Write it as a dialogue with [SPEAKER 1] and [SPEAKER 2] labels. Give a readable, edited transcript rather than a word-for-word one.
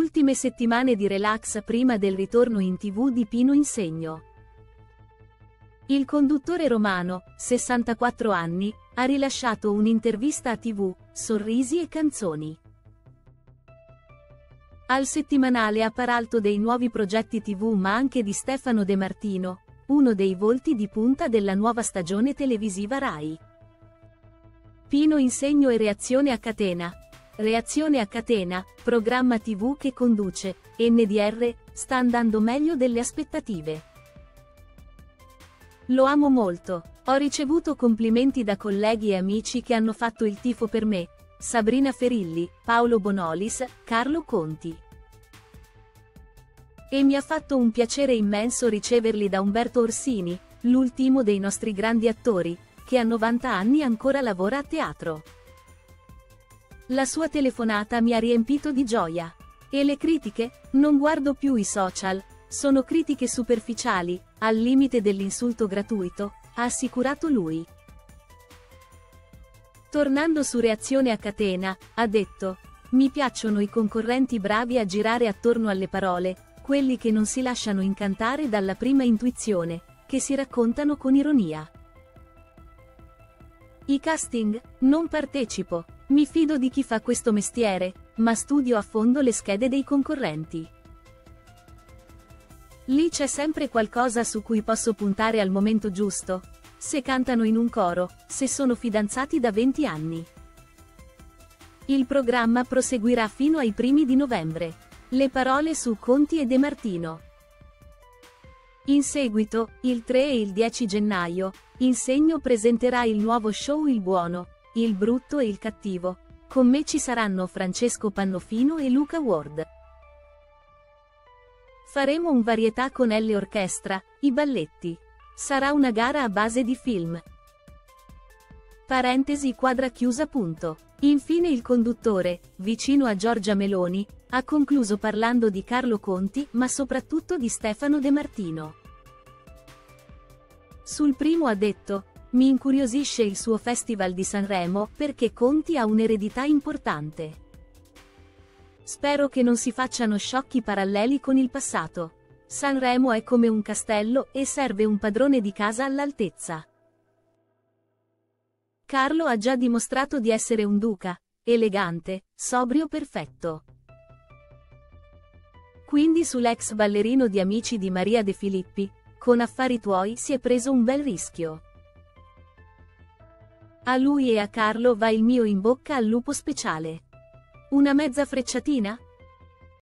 [SPEAKER 1] Ultime settimane di relax prima del ritorno in TV di Pino Insegno. Il conduttore romano, 64 anni, ha rilasciato un'intervista a TV, Sorrisi e canzoni. Al settimanale ha parlato dei nuovi progetti TV ma anche di Stefano De Martino, uno dei volti di punta della nuova stagione televisiva Rai. Pino Insegno e Reazione a catena. Reazione a catena, programma TV che conduce, NDR, sta andando meglio delle aspettative. Lo amo molto, ho ricevuto complimenti da colleghi e amici che hanno fatto il tifo per me, Sabrina Ferilli, Paolo Bonolis, Carlo Conti. E mi ha fatto un piacere immenso riceverli da Umberto Orsini, l'ultimo dei nostri grandi attori, che a 90 anni ancora lavora a teatro. La sua telefonata mi ha riempito di gioia. E le critiche? Non guardo più i social, sono critiche superficiali, al limite dell'insulto gratuito, ha assicurato lui. Tornando su Reazione a catena, ha detto: mi piacciono i concorrenti bravi a girare attorno alle parole, quelli che non si lasciano incantare dalla prima intuizione, che si raccontano con ironia. I casting? Non partecipo, mi fido di chi fa questo mestiere, ma studio a fondo le schede dei concorrenti. Lì c'è sempre qualcosa su cui posso puntare al momento giusto, se cantano in un coro, se sono fidanzati da 20 anni. Il programma proseguirà fino ai primi di novembre. Le parole su Conti e De Martino. In seguito, il 3 e il 10 gennaio, Insegno presenterà il nuovo show Il Buono, Il Brutto e il Cattivo. Con me ci saranno Francesco Pannofino e Luca Ward. Faremo un varietà con L Orchestra, i balletti. Sarà una gara a base di film. Parentesi quadra chiusa punto. Infine il conduttore, vicino a Giorgia Meloni, ha concluso parlando di Carlo Conti ma soprattutto di Stefano De Martino. Sul primo ha detto: mi incuriosisce il suo Festival di Sanremo perché Conti ha un'eredità importante. Spero che non si facciano sciocchi paralleli con il passato. Sanremo è come un castello e serve un padrone di casa all'altezza. Carlo ha già dimostrato di essere un duca, elegante, sobrio perfetto. Quindi sull'ex ballerino di Amici di Maria De Filippi, con Affari tuoi si è preso un bel rischio. A lui e a Carlo va il mio in bocca al lupo speciale. Una mezza frecciatina?